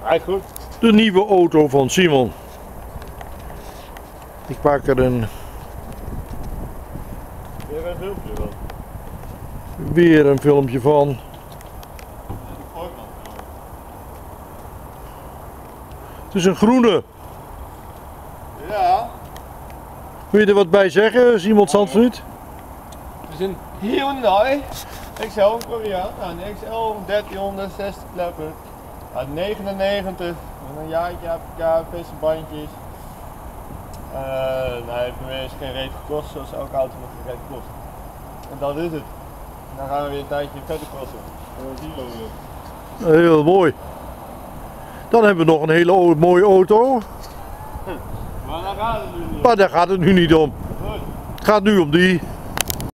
Hij goed. De nieuwe auto van Simon. Ik maak er Weer een filmpje van. weer een filmpje van. Het is een groene. Ja. Wil je er wat bij zeggen, Simon Zandvliet? Het is een Hyundai XL, een Koreaan. Een XL 1360 kleppen. Uit 99. Met een jaartje APK, frisse bandjes. Hij heeft me eens geen reet gekost zoals elke auto nog geen reet kost. En dat is het. Dan gaan we weer een tijdje verder kosten. En dan zien we weer. Heel mooi. Dan hebben we nog een hele mooie auto. Maar daar gaat het nu niet om. Maar daar gaat het nu niet om. Goed. Het gaat nu om die.